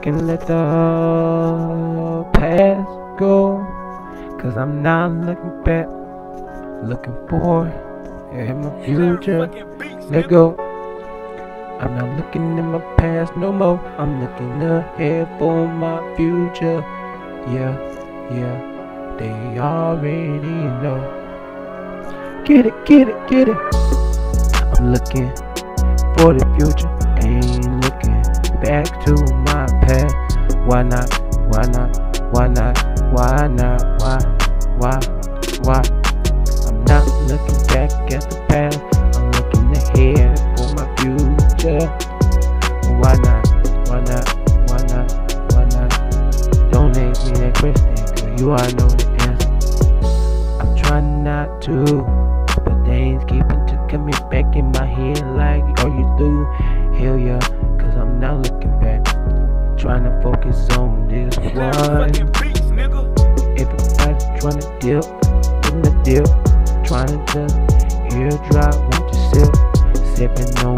can let the past go, 'cause I'm not looking back, looking forward in my future. Let go. I'm not looking in my past no more, I'm looking ahead for my future. Yeah, they already know. Get it, get it, get it. I'm looking for the future, ain't looking back to my past. Why not, why not, why not, why not, why? I'm not looking back at the past, I'm looking ahead for my future. Why not, why not, why not, why not? Don't ask me that question, 'cause you already know the answer. I'm trying not to, but things keep coming back in my head like, are you through? Hell yeah, 'cause I'm not looking back, trying to focus on this one. Everybody's trying to dip in the dip, trying to just ear drop, want to sip, sipping on